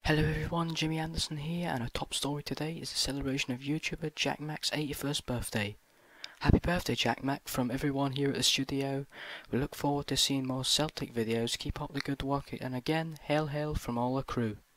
Hello everyone, Jimmy Anderson here, and our top story today is the celebration of YouTuber JackMack's 81st birthday. Happy birthday JackMack from everyone here at the studio. We look forward to seeing more Celtic videos. Keep up the good work, and again, hail hail from all the crew.